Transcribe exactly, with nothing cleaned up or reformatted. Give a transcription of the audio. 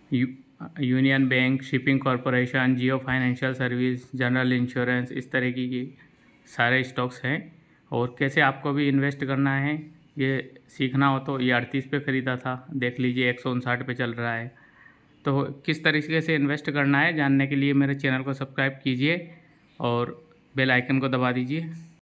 You Union Bank, shipping corporation, Jio financial service, general insurance, इस तरीके की सारे स्टॉक्स हैं। और कैसे आपको भी इन्वेस्ट करना है ये सीखना हो तो ये अड़तीस पे ख़रीदा था, देख लीजिए एक सौ उनसाठ पे चल रहा है। तो किस तरीके से इन्वेस्ट करना है जानने के लिए मेरे चैनल को सब्सक्राइब कीजिए और बेल आइकन को दबा दीजिए।